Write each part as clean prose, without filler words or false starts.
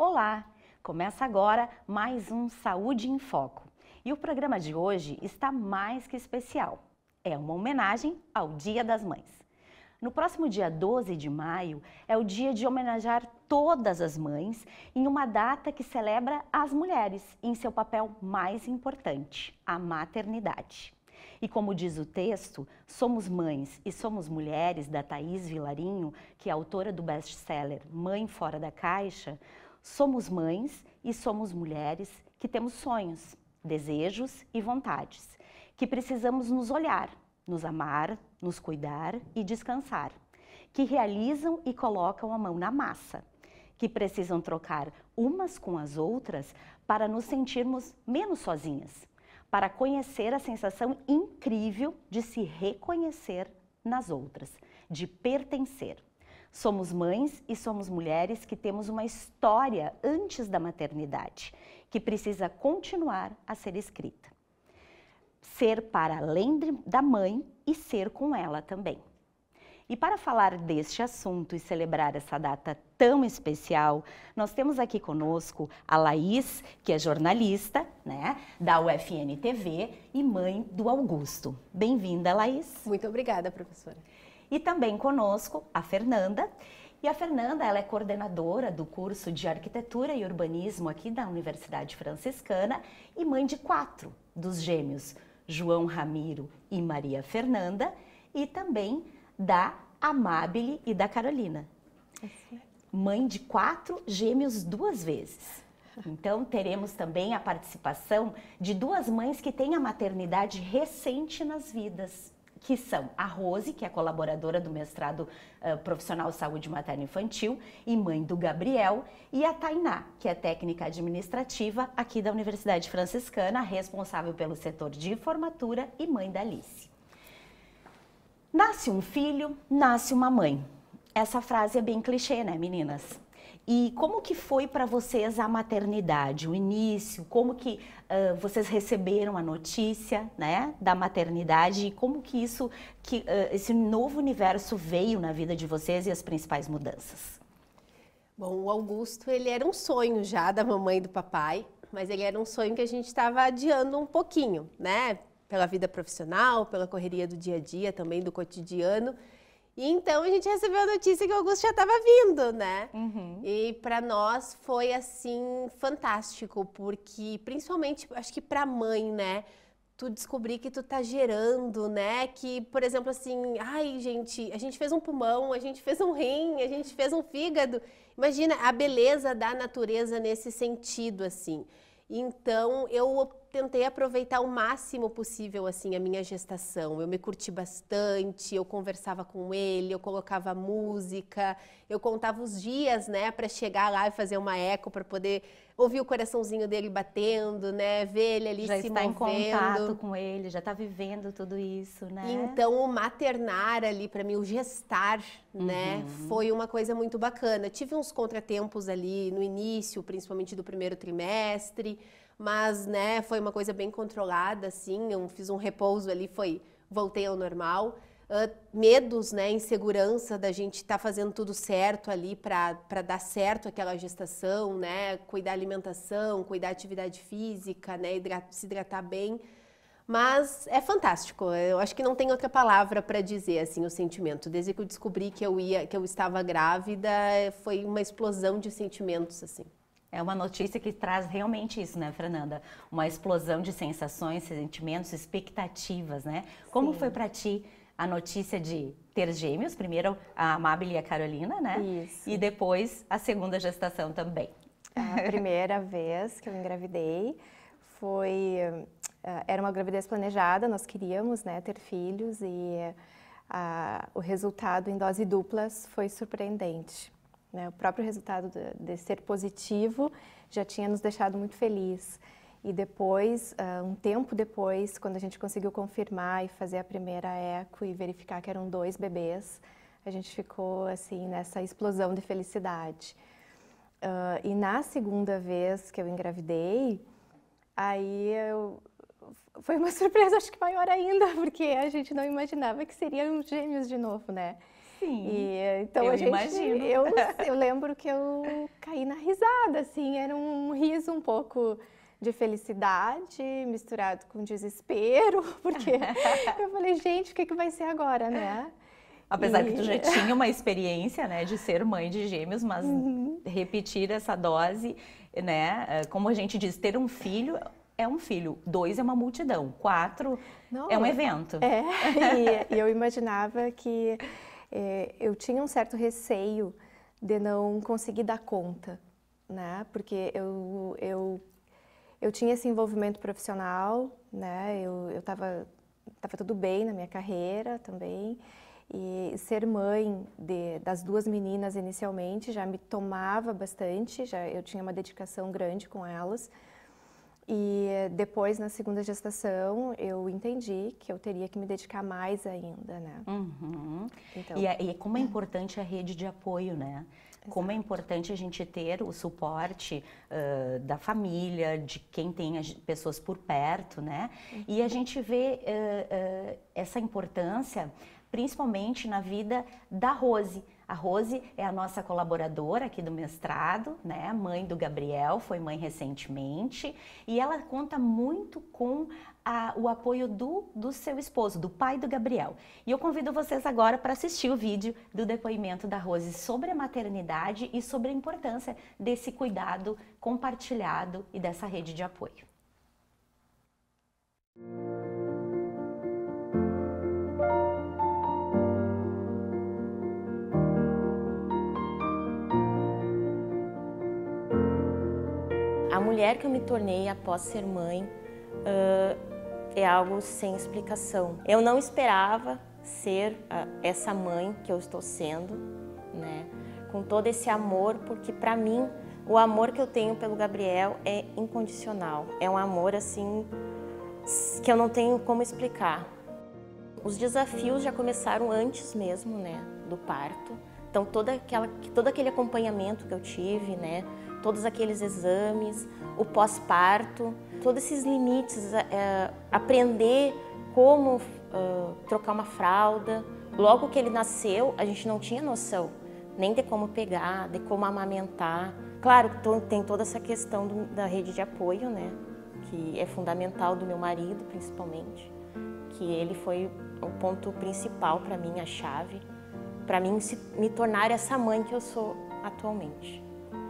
Olá! Começa agora mais um Saúde em Foco. E o programa de hoje está mais que especial. É uma homenagem ao Dia das Mães. No próximo dia 12 de maio é o dia de homenagear todas as mães em uma data que celebra as mulheres em seu papel mais importante, a maternidade. E como diz o texto, Somos Mães e Somos Mulheres, da Thaís Vilarinho, que é autora do best-seller Mãe Fora da Caixa, somos mães e somos mulheres que temos sonhos, desejos e vontades, que precisamos nos olhar, nos amar, nos cuidar e descansar, que realizam e colocam a mão na massa, que precisam trocar umas com as outras para nos sentirmos menos sozinhas, para conhecer a sensação incrível de se reconhecer nas outras, de pertencer. Somos mães e somos mulheres que temos uma história antes da maternidade, que precisa continuar a ser escrita. Ser para além da mãe e ser com ela também. E para falar deste assunto e celebrar essa data tão especial, nós temos aqui conosco a Laís, que é jornalista, né, da UFN TV e mãe do Augusto. Bem-vinda, Laís. Muito obrigada, professora. E também conosco a Fernanda. E a Fernanda, ela é coordenadora do curso de Arquitetura e Urbanismo aqui da Universidade Franciscana e mãe de 4 dos gêmeos, João Ramiro e Maria Fernanda, e também da Amábile e da Carolina. Mãe de 4 gêmeos 2 vezes. Então, teremos também a participação de 2 mães que têm a maternidade recente nas vidas, que são a Rose, que é colaboradora do mestrado profissional Saúde Materna Infantil e mãe do Gabriel, e a Tainá, que é técnica administrativa aqui da Universidade Franciscana, responsável pelo setor de formatura e mãe da Alice. Nasce um filho, nasce uma mãe. Essa frase é bem clichê, né, meninas? E como que foi para vocês a maternidade, o início? Como que vocês receberam a notícia, né, da maternidade? E como que esse novo universo veio na vida de vocês e as principais mudanças? Bom, o Augusto, ele era um sonho já da mamãe e do papai, mas ele era um sonho que a gente estava adiando um pouquinho, né? Pela vida profissional, pela correria do dia a dia, também do cotidiano. E então a gente recebeu a notícia que o Augusto já estava vindo, né? E para nós foi assim fantástico, porque principalmente acho que para mãe, né? Tu descobrir que tu tá gerando, né? Que, por exemplo, assim, ai, gente, a gente fez um pulmão, a gente fez um rim, a gente fez um fígado. Imagina a beleza da natureza nesse sentido, assim. Então, eu tentei aproveitar o máximo possível, assim, a minha gestação. Eu me curti bastante, eu conversava com ele, eu colocava música, eu contava os dias, né, para chegar lá e fazer uma eco, para poder ouvir o coraçãozinho dele batendo, né, ver ele ali se movendo. Já está em contato com ele, já está vivendo tudo isso, né? Então, o maternar ali, para mim, o gestar, né, foi uma coisa muito bacana. Tive uns contratempos ali no início, principalmente do primeiro trimestre, mas, né, foi uma coisa bem controlada, assim, eu fiz um repouso ali, voltei ao normal. Medos, né, insegurança da gente estar fazendo tudo certo ali para dar certo aquela gestação, né, cuidar da alimentação, cuidar da atividade física, né, se hidratar bem. Mas é fantástico, eu acho que não tem outra palavra para dizer, assim, o sentimento. Desde que eu descobri que eu estava grávida, foi uma explosão de sentimentos, assim. É uma notícia que traz realmente isso, né, Fernanda? Uma explosão de sensações, sentimentos, expectativas, né? Como foi para ti a notícia de ter gêmeos? Primeiro a Amábile e a Carolina, né? Isso. E depois a segunda gestação também. A primeira vez que eu engravidei era uma gravidez planejada, nós queríamos, né, ter filhos e o resultado em dose duplas foi surpreendente. O próprio resultado de ser positivo já tinha nos deixado muito felizes. E depois, um tempo depois, quando a gente conseguiu confirmar e fazer a primeira eco e verificar que eram 2 bebês, a gente ficou assim nessa explosão de felicidade. E na segunda vez que eu engravidei, foi uma surpresa, acho que maior ainda, porque a gente não imaginava que seriam gêmeos de novo, né? Sim, então eu imagino. Eu lembro que eu caí na risada, assim, era um riso um pouco de felicidade misturado com desespero, porque eu falei, gente, o que vai ser agora, né? Apesar que tu já tinha uma experiência, né, de ser mãe de gêmeos, mas repetir essa dose, né, como a gente diz, ter um filho é um filho, 2 é uma multidão, 4 é um evento. E eu imaginava que eu tinha um certo receio de não conseguir dar conta, né, porque eu tinha esse envolvimento profissional, né, eu tava tudo bem na minha carreira também, e ser mãe das 2 meninas inicialmente já me tomava bastante, eu tinha uma dedicação grande com elas. E depois, na segunda gestação, eu entendi que eu teria que me dedicar mais ainda, né? Então... E como é importante a rede de apoio, né? Exato. Como é importante a gente ter o suporte da família, de quem tem as pessoas por perto, né? E a gente vê essa importância principalmente na vida da Rose. A Rose é a nossa colaboradora aqui do mestrado, né? Mãe do Gabriel, foi mãe recentemente, e ela conta muito com o apoio do seu esposo, do pai do Gabriel. E eu convido vocês agora para assistir o vídeo do depoimento da Rose sobre a maternidade e sobre a importância desse cuidado compartilhado e dessa rede de apoio. A mulher que eu me tornei após ser mãe é algo sem explicação. Eu não esperava ser essa mãe que eu estou sendo, né? Com todo esse amor, porque para mim o amor que eu tenho pelo Gabriel é incondicional. É um amor assim que eu não tenho como explicar. Os desafios já começaram antes mesmo, né, do parto. Então todo aquele acompanhamento que eu tive, né? Todos aqueles exames, o pós-parto, todos esses limites, aprender como trocar uma fralda. Logo que ele nasceu, a gente não tinha noção nem de como pegar, de como amamentar. Claro, tem toda essa questão da rede de apoio, né? Que é fundamental, do meu marido principalmente, que ele foi o ponto principal para mim, a chave, para mim me tornar essa mãe que eu sou atualmente.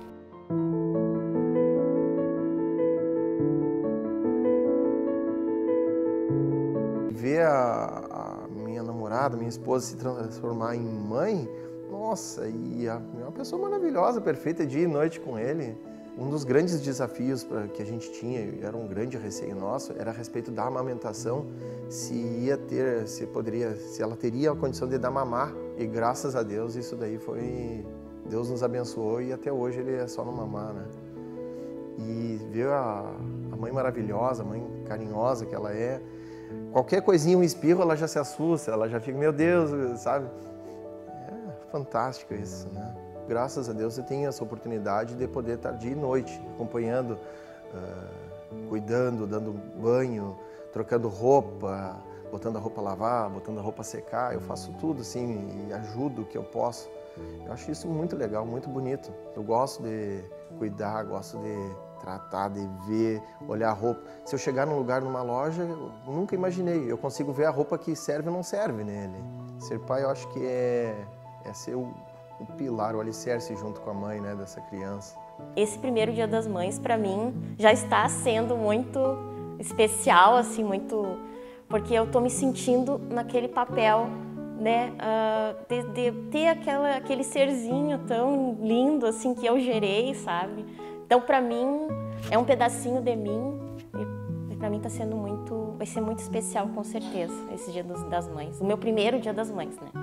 Ver a minha namorada, minha esposa se transformar em mãe, nossa, e é uma pessoa maravilhosa, perfeita, dia e noite com ele. Um dos grandes desafios que a gente tinha, era um grande receio nosso, era a respeito da amamentação, se ela teria a condição de dar mamar. E graças a Deus isso daí Deus nos abençoou e até hoje ele é só no mamar, né? E ver a mãe maravilhosa, a mãe carinhosa que ela é, qualquer coisinha, um espirro, ela já se assusta, ela já fica, meu Deus, sabe? É fantástico isso, né? Graças a Deus eu tenho essa oportunidade de poder estar dia e noite acompanhando, cuidando, dando banho, trocando roupa, botando a roupa a lavar, botando a roupa a secar. Eu faço tudo assim e ajudo o que eu posso. Eu acho isso muito legal, muito bonito. Eu gosto de cuidar, gosto de tratar, de ver, olhar a roupa. Se eu chegar num lugar, numa loja, eu nunca imaginei. Eu consigo ver a roupa que serve ou não serve nele. Ser pai, eu acho que é ser o pilar, o alicerce junto com a mãe, né, dessa criança. Esse primeiro Dia das Mães, para mim, já está sendo muito especial, assim, muito... Porque eu tô me sentindo naquele papel, né, de ter aquele serzinho tão lindo, assim, que eu gerei, sabe? Então, para mim, é um pedacinho de mim e para mim vai ser muito especial, com certeza, esse Dia das Mães. O meu primeiro Dia das Mães, né?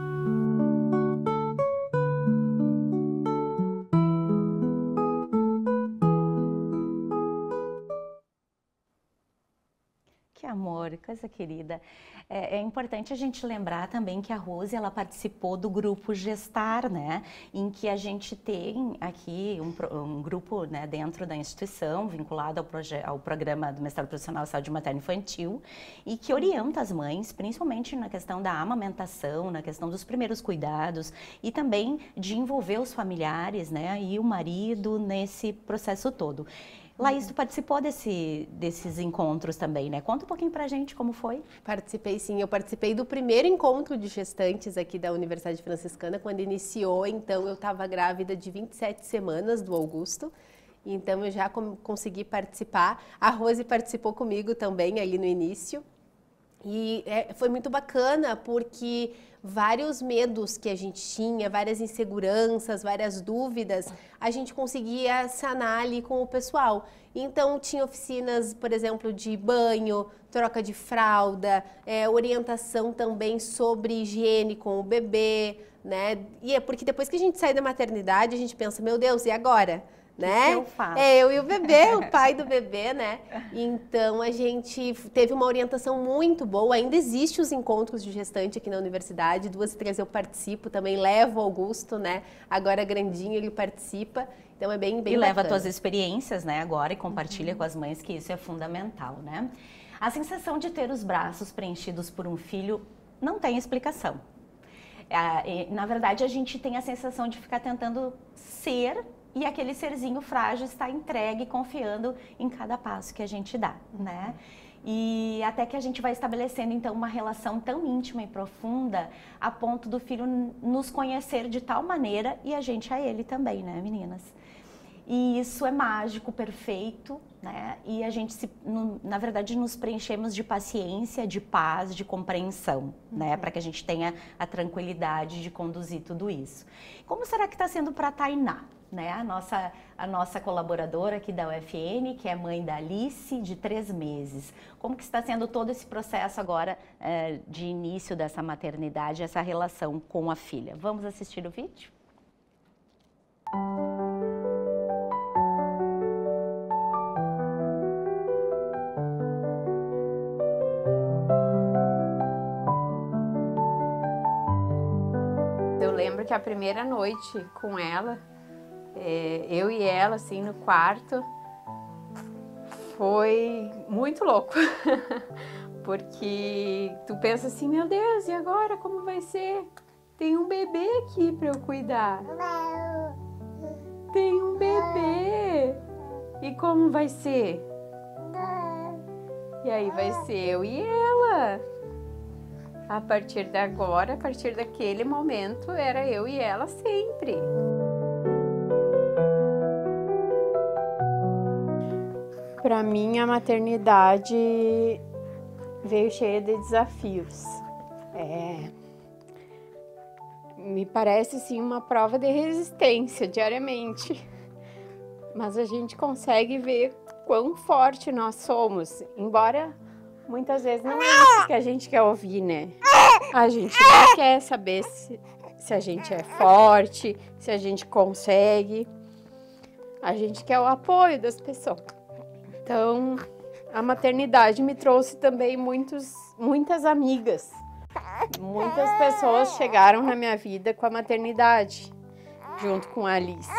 Que amor, coisa querida. É importante a gente lembrar também que a Rose, ela participou do grupo Gestar, né? Em que a gente tem aqui um grupo, né, dentro da instituição, vinculado ao programa do Mestrado Profissional de Saúde Materna Infantil, e que orienta as mães, principalmente na questão da amamentação, na questão dos primeiros cuidados, e também de envolver os familiares, né, e o marido nesse processo todo. Laís, tu participou desses encontros também, né? Conta um pouquinho pra gente como foi. Participei sim, eu participei do primeiro encontro de gestantes aqui da Universidade Franciscana, quando iniciou, então eu estava grávida de 27 semanas do Augusto, então eu já consegui participar. A Rose participou comigo também ali no início. E foi muito bacana porque vários medos que a gente tinha, várias inseguranças, várias dúvidas, a gente conseguia sanar ali com o pessoal. Então tinha oficinas, por exemplo, de banho, troca de fralda, orientação também sobre higiene com o bebê, né? E é porque depois que a gente sai da maternidade, a gente pensa, meu Deus, e agora? Né? Que eu faço? Eu e o bebê, o pai do bebê, né? Então a gente teve uma orientação muito boa. Ainda existem os encontros de gestante aqui na universidade, 2 e 3 eu participo, também levo o Augusto, né? Agora grandinho ele participa, então é bem bacana. E leva tuas experiências, né, agora e compartilha com as mães, que isso é fundamental, né? A sensação de ter os braços preenchidos por um filho não tem explicação. Na verdade, a gente tem a sensação de ficar tentando ser, e aquele serzinho frágil está entregue, confiando em cada passo que a gente dá, né? E até que a gente vai estabelecendo, então, uma relação tão íntima e profunda, a ponto do filho nos conhecer de tal maneira, e a gente a ele também, né, meninas? E isso é mágico, perfeito, né? E a gente, na verdade, nos preenchemos de paciência, de paz, de compreensão, né? Para que a gente tenha a tranquilidade de conduzir tudo isso. Como será que está sendo para a Tainá? Né? A nossa colaboradora aqui da UFN, que é mãe da Alice, de 3 meses. Como que está sendo todo esse processo agora de início dessa maternidade, essa relação com a filha? Vamos assistir o vídeo? Eu lembro que a primeira noite com ela, eu e ela, assim, no quarto, foi muito louco. Porque tu pensa assim, meu Deus, e agora como vai ser? Tem um bebê aqui para eu cuidar. Tem um bebê. E como vai ser? E aí vai ser eu e ela. A partir de agora, a partir daquele momento, era eu e ela sempre. Para mim, a maternidade veio cheia de desafios. Me parece, assim, uma prova de resistência diariamente. Mas a gente consegue ver quão forte nós somos, embora muitas vezes não é isso que a gente quer ouvir, né? A gente não quer saber se a gente é forte, se a gente consegue. A gente quer o apoio das pessoas. Então, a maternidade me trouxe também muitas amigas. Muitas pessoas chegaram na minha vida com a maternidade, junto com a Alice.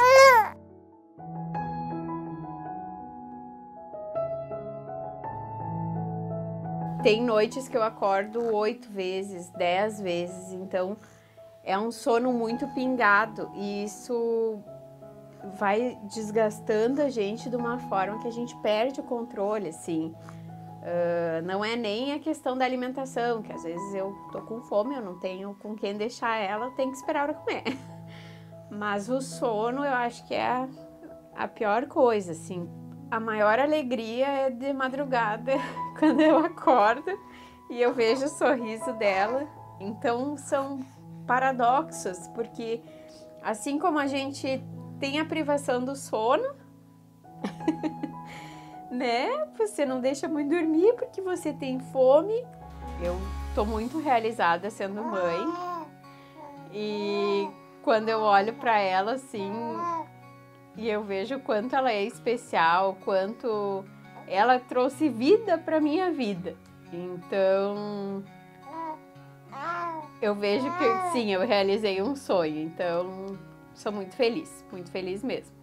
Tem noites que eu acordo 8 vezes, 10 vezes, então é um sono muito pingado e isso vai desgastando a gente de uma forma que a gente perde o controle, assim. Não é nem a questão da alimentação, que às vezes eu tô com fome, eu não tenho com quem deixar ela, eu tenho que esperar para comer. Mas o sono eu acho que é a pior coisa, assim. A maior alegria é de madrugada, quando eu acordo e eu vejo o sorriso dela. Então são paradoxos, porque assim como a gente tem a privação do sono, né? Você não deixa muito dormir porque você tem fome. Eu tô muito realizada sendo mãe. E quando eu olho para ela assim, e eu vejo o quanto ela é especial, quanto ela trouxe vida para minha vida. Então, eu vejo que sim, eu realizei um sonho. Então, sou muito feliz mesmo.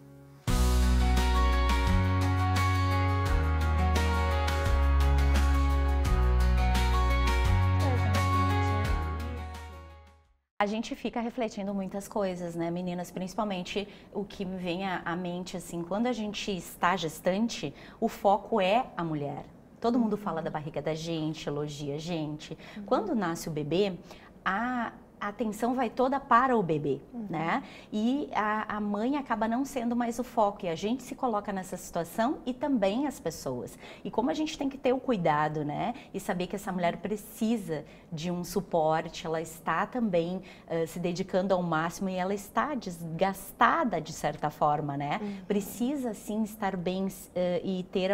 A gente fica refletindo muitas coisas, né, meninas? Principalmente o que me vem à mente, assim, quando a gente está gestante, o foco é a mulher. Todo mundo fala da barriga da gente, elogia a gente. Quando nasce o bebê, a atenção vai toda para o bebê, né? E a mãe acaba não sendo mais o foco. E a gente se coloca nessa situação e também as pessoas. E como a gente tem que ter o cuidado, né? E saber que essa mulher precisa de um suporte, ela está também se dedicando ao máximo e ela está desgastada de certa forma, né? Precisa sim estar bem e ter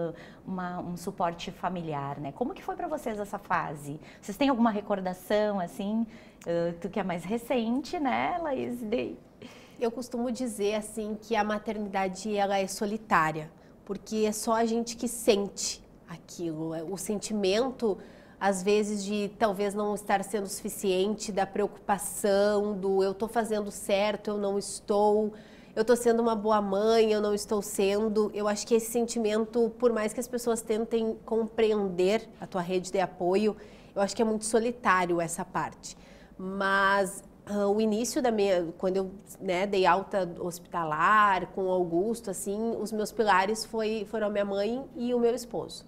um suporte familiar, né? Como que foi para vocês essa fase? Vocês têm alguma recordação, assim? Tu que é mais recente, né, Laís? Eu costumo dizer, assim, que a maternidade, ela é solitária, porque é só a gente que sente aquilo. O sentimento, às vezes, de talvez não estar sendo suficiente, da preocupação, do eu estou fazendo certo, eu não estou... Eu estou sendo uma boa mãe, eu não estou sendo. Eu acho que esse sentimento, por mais que as pessoas tentem compreender a tua rede de apoio, eu acho que é muito solitário essa parte. Mas o início quando eu dei alta hospitalar com o Augusto, assim, os meus pilares foram a minha mãe e o meu esposo.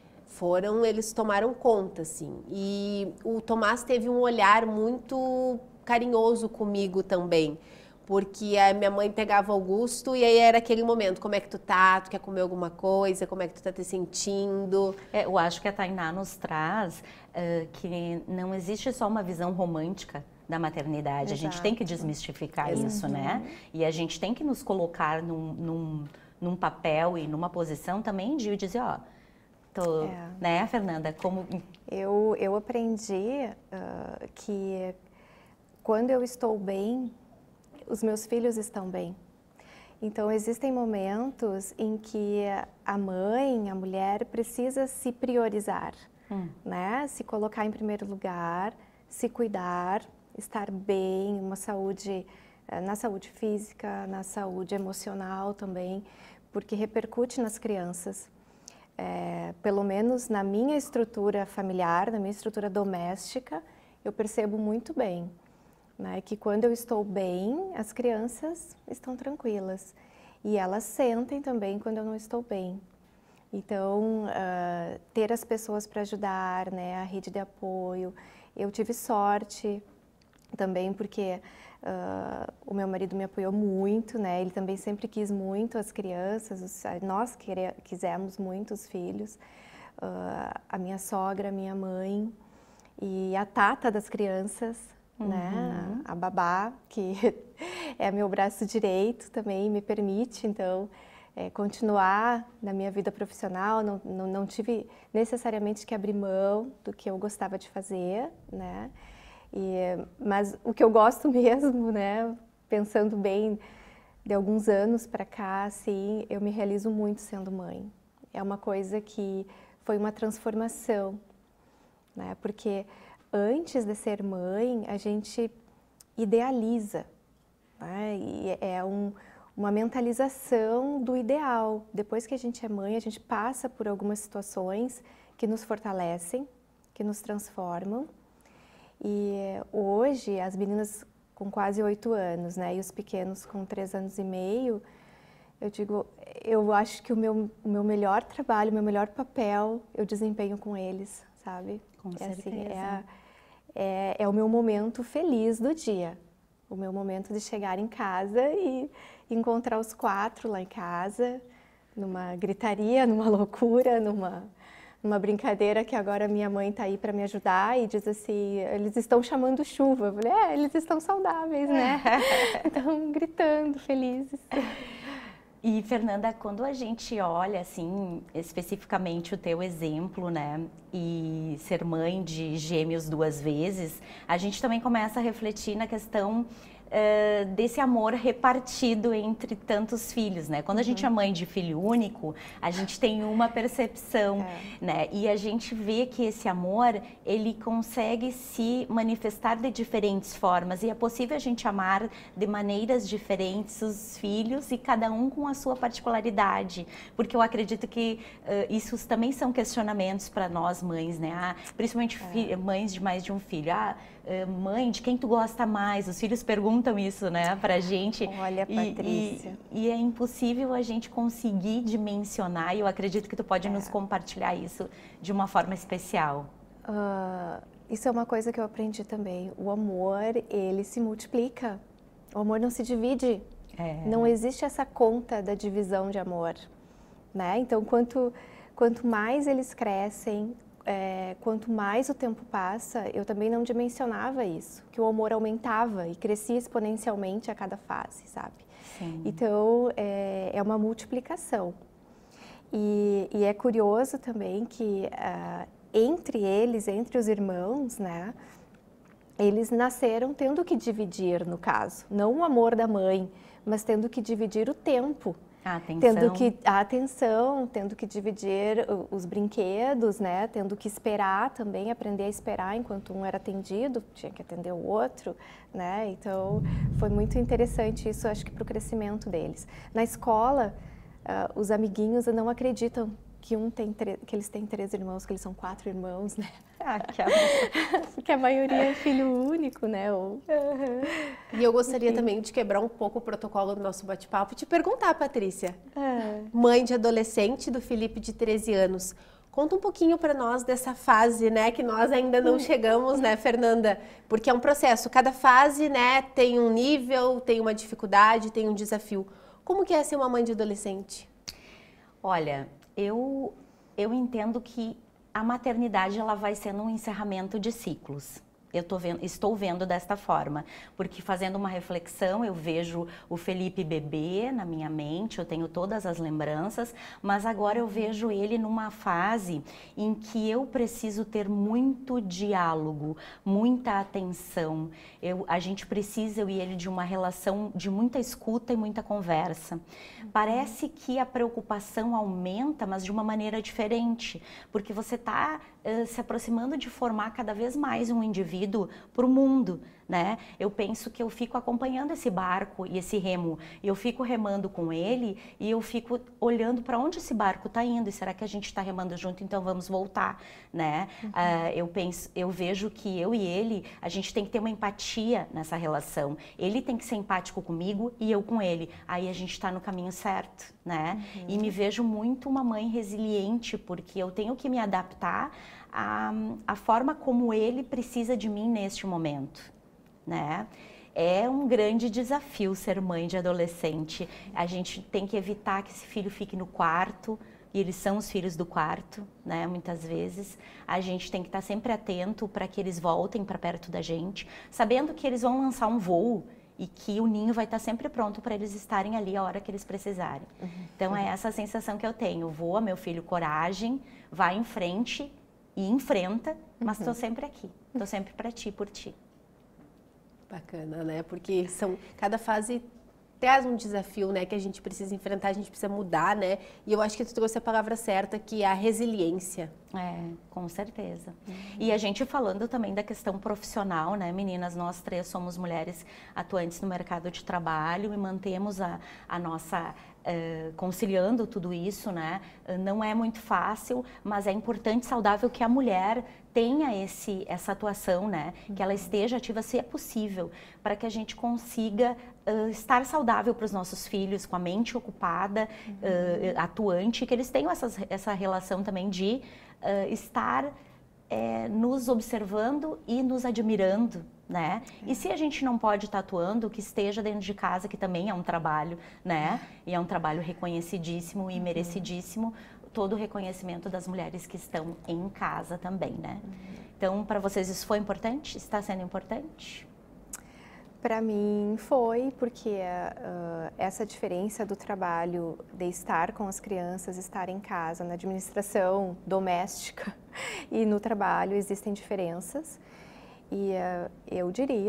Eles tomaram conta, assim. E o Tomás teve um olhar muito carinhoso comigo também. Porque a minha mãe pegava o Augusto e aí era aquele momento, como é que tu tá? Tu quer comer alguma coisa? Como é que tu tá te sentindo? Eu acho que a Tainá nos traz que não existe só uma visão romântica da maternidade. Exato. A gente tem que desmistificar isso, né? E a gente tem que nos colocar num papel e numa posição também de dizer, ó, né, Fernanda? Como... Eu aprendi que quando eu estou bem, os meus filhos estão bem. Então, existem momentos em que a mãe, a mulher, precisa se priorizar, né? Se colocar em primeiro lugar, se cuidar, estar bem, na saúde física, na saúde emocional também, porque repercute nas crianças. Pelo menos na minha estrutura familiar, na minha estrutura doméstica, eu percebo muito bem. Né, que quando eu estou bem, as crianças estão tranquilas e elas sentem também quando eu não estou bem. Então, ter as pessoas para ajudar, né, a rede de apoio. Eu tive sorte também porque o meu marido me apoiou muito, né, ele também sempre quis muito as crianças, nós quisemos muito os filhos, a minha sogra, a minha mãe e a tata das crianças, né? A babá, que é meu braço direito também, me permite, então, continuar na minha vida profissional. Não tive necessariamente que abrir mão do que eu gostava de fazer, né? Mas o que eu gosto mesmo, né? Pensando bem, de alguns anos para cá, assim, eu me realizo muito sendo mãe. É uma coisa que foi uma transformação, né? Porque antes de ser mãe, a gente idealiza, né? E é uma mentalização do ideal. Depois que a gente é mãe, a gente passa por algumas situações que nos fortalecem, que nos transformam. E hoje, as meninas com quase 8 anos, né? E os pequenos com 3 anos e meio, eu acho que o meu melhor trabalho, o meu melhor papel, eu desempenho com eles, sabe? Com certeza. Assim, é o meu momento feliz do dia, o meu momento de chegar em casa e encontrar os 4 lá em casa, numa gritaria, numa loucura, numa brincadeira que agora minha mãe está aí para me ajudar e diz assim, eles estão chamando chuva. Eu falei, eles estão saudáveis, né? Estão gritando, felizes. E, Fernanda, quando a gente olha, assim, especificamente o teu exemplo, né, e ser mãe de gêmeos 2 vezes, a gente também começa a refletir na questão desse amor repartido entre tantos filhos, né? Quando a gente é mãe de filho único, a gente tem uma percepção, né? E a gente vê que esse amor, ele consegue se manifestar de diferentes formas e é possível a gente amar de maneiras diferentes os filhos e cada um com a sua particularidade, porque eu acredito que isso também são questionamentos para nós mães, né? Principalmente mães de mais de um filho. Mãe, de quem tu gosta mais? Os filhos perguntam isso, né, pra gente. Olha, Patrícia. E é impossível a gente conseguir dimensionar, e eu acredito que tu pode nos compartilhar isso de uma forma especial. Isso é uma coisa que eu aprendi também. O amor, ele se multiplica. O amor não se divide. Não existe essa conta da divisão de amor, né? Então, quanto mais eles crescem, quanto mais o tempo passa, eu também não dimensionava isso, que o amor aumentava e crescia exponencialmente a cada fase, sabe? Sim. Então, é uma multiplicação. E é curioso também que entre eles, entre os irmãos, né, eles nasceram tendo que dividir, no caso, não o amor da mãe, mas tendo que dividir o tempo. A atenção. A atenção, tendo que dividir os brinquedos, né? Tendo que esperar também, aprender a esperar enquanto um era atendido, tinha que atender o outro, né? Então, foi muito interessante isso, acho que para o crescimento deles. Na escola, os amiguinhos não acreditam que que eles têm 3 irmãos, que eles são 4 irmãos, né? Porque a maioria é filho único, né? E eu gostaria também de quebrar um pouco o protocolo do nosso bate-papo e te perguntar, Patrícia, mãe de adolescente do Felipe de 13 anos, conta um pouquinho para nós dessa fase, né, que nós ainda não chegamos, né, Fernanda? Porque é um processo, cada fase, né, tem um nível, tem uma dificuldade, tem um desafio. Como que é ser uma mãe de adolescente? Olha, eu entendo que a maternidade ela vai sendo um encerramento de ciclos. Estou vendo desta forma, porque fazendo uma reflexão eu vejo o Felipe bebê na minha mente, eu tenho todas as lembranças, mas agora eu vejo ele numa fase em que eu preciso ter muito diálogo, muita atenção. A gente precisa, eu e ele, de uma relação de muita escuta e muita conversa. Parece que a preocupação aumenta, mas de uma maneira diferente, porque você está se aproximando de formar cada vez mais um indivíduo para o mundo, né? Eu penso que eu fico acompanhando esse barco e esse remo, e eu fico remando com ele e eu fico olhando para onde esse barco está indo, e será que a gente está remando junto, então vamos voltar, né? Eu vejo que eu e ele, a gente tem que ter uma empatia nessa relação, ele tem que ser empático comigo e eu com ele, aí a gente está no caminho certo, né? E me vejo muito uma mãe resiliente, porque eu tenho que me adaptar à forma como ele precisa de mim neste momento, né? É um grande desafio ser mãe de adolescente. A gente tem que evitar que esse filho fique no quarto, e eles são os filhos do quarto, né? Muitas vezes a gente tem que estar sempre atento para que eles voltem para perto da gente, sabendo que eles vão lançar um voo e que o ninho vai estar sempre pronto para eles estarem ali a hora que eles precisarem. Então é essa sensação que eu tenho. Voa, meu filho, coragem, vai em frente e enfrenta, mas estou sempre aqui, estou sempre para ti, por ti. Bacana, né? Porque cada fase traz um desafio, né, que a gente precisa enfrentar, a gente precisa mudar, né? E eu acho que tu trouxe a palavra certa, que é a resiliência. Com certeza. E a gente falando também da questão profissional, né, meninas? Nós 3 somos mulheres atuantes no mercado de trabalho e mantemos a nossa... conciliando tudo isso, né? Não é muito fácil, mas é importante e saudável que a mulher tenha essa atuação, né? Que ela esteja ativa, se é possível, para que a gente consiga estar saudável para os nossos filhos, com a mente ocupada, atuante, que eles tenham essa relação também de estar nos observando e nos admirando, né? E se a gente não pode estar atuando, que esteja dentro de casa, que também é um trabalho, né? E é um trabalho reconhecidíssimo e merecidíssimo, todo o reconhecimento das mulheres que estão em casa também, né? Então, para vocês isso foi importante? Está sendo importante? Para mim foi, porque essa diferença do trabalho de estar com as crianças, estar em casa, na administração doméstica e no trabalho existem diferenças. E eu diria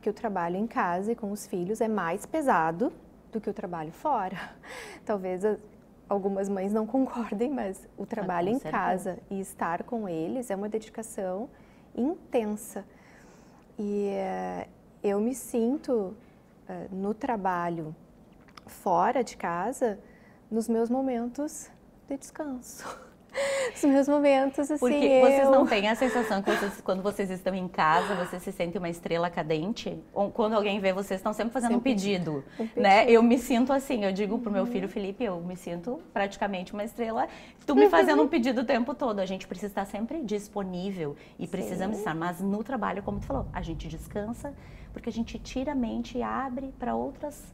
que o trabalho em casa e com os filhos é mais pesado do que o trabalho fora. Talvez algumas mães não concordem, mas o trabalho em casa e estar com eles é uma dedicação intensa. E eu me sinto no trabalho fora de casa nos meus momentos de descanso. Os meus momentos, assim, Porque vocês não têm a sensação que quando vocês estão em casa, vocês se sentem uma estrela cadente? Ou quando alguém vê, vocês estão sempre fazendo um pedido, né? Eu me sinto assim, eu digo pro meu filho Felipe, eu me sinto praticamente uma estrela, tu me fazendo um pedido o tempo todo. A gente precisa estar sempre disponível e precisamos estar, mas no trabalho, como tu falou, a gente descansa, porque a gente tira a mente e abre para outras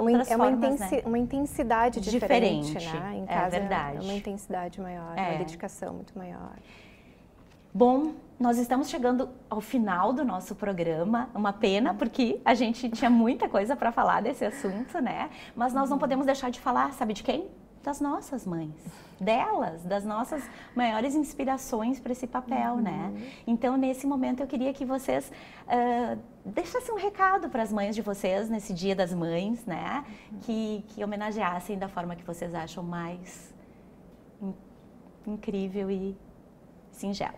uma intensidade diferente, né? Em casa é verdade. É uma intensidade maior, uma dedicação muito maior. Bom, nós estamos chegando ao final do nosso programa. Uma pena, porque a gente tinha muita coisa para falar desse assunto, né? Mas nós não podemos deixar de falar, sabe de quem? Das nossas mães, delas, das nossas maiores inspirações para esse papel, né? Então, nesse momento, eu queria que vocês deixassem um recado para as mães de vocês nesse Dia das Mães, né? Que homenageassem da forma que vocês acham mais incrível e singela.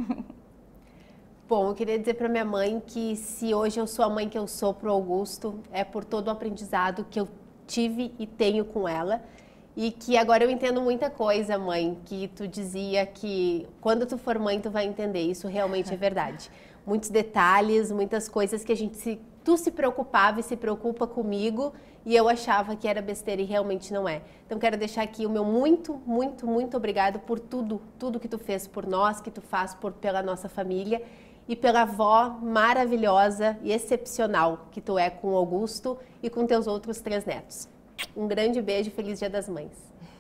Bom, eu queria dizer para minha mãe que se hoje eu sou a mãe que eu sou pro Augusto, é por todo o aprendizado que eu tive e tenho com ela. E que agora eu entendo muita coisa, mãe, que tu dizia que quando tu for mãe tu vai entender, isso realmente é verdade. Muitos detalhes, muitas coisas que tu se preocupava e se preocupa comigo e eu achava que era besteira e realmente não é. Então quero deixar aqui o meu muito, muito, muito obrigado por tudo que tu fez por nós, que tu faz pela nossa família e pela avó maravilhosa e excepcional que tu é com o Augusto e com teus outros 3 netos. Um grande beijo e feliz Dia das Mães.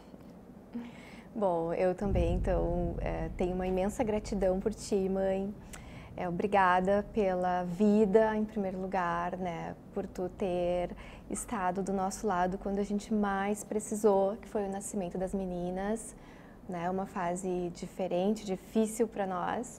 Bom, eu também, então, tenho uma imensa gratidão por ti, mãe. Obrigada pela vida, em primeiro lugar, né? Por tu ter estado do nosso lado quando a gente mais precisou, que foi o nascimento das meninas, né? Uma fase diferente, difícil para nós.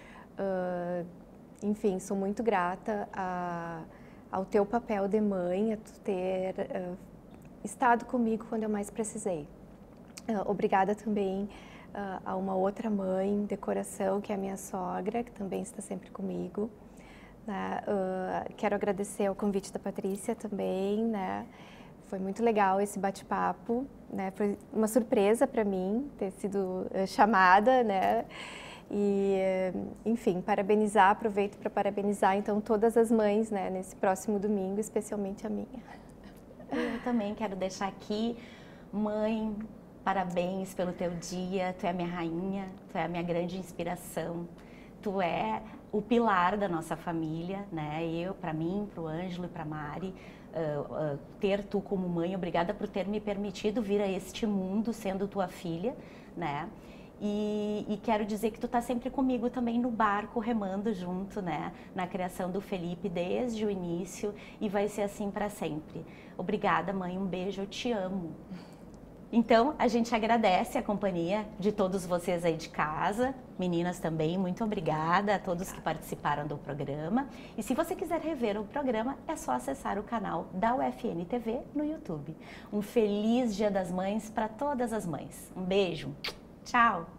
Enfim, sou muito grata ao teu papel de mãe, a tu ter estado comigo quando eu mais precisei. Obrigada também a uma outra mãe de coração, que é a minha sogra, que também está sempre comigo. Né? Quero agradecer ao convite da Patrícia também, né? Foi muito legal esse bate-papo, né? Foi uma surpresa para mim ter sido chamada, né? E, enfim, aproveito para parabenizar então todas as mães, né? Nesse próximo domingo, especialmente a minha. Eu também quero deixar aqui, mãe, parabéns pelo teu dia, tu é a minha rainha, tu é a minha grande inspiração, tu é o pilar da nossa família, né? Para mim, para o Ângelo e para a Mari, ter tu como mãe, obrigada por ter me permitido vir a este mundo sendo tua filha, né? E quero dizer que tu tá sempre comigo também no barco, remando junto, né? Na criação do Felipe desde o início e vai ser assim para sempre. Obrigada, mãe, um beijo, eu te amo. Então, a gente agradece a companhia de todos vocês aí de casa, meninas também, muito obrigada a todos que participaram do programa. E se você quiser rever o programa, é só acessar o canal da UFN TV no YouTube. Um feliz Dia das Mães para todas as mães. Um beijo. Tchau!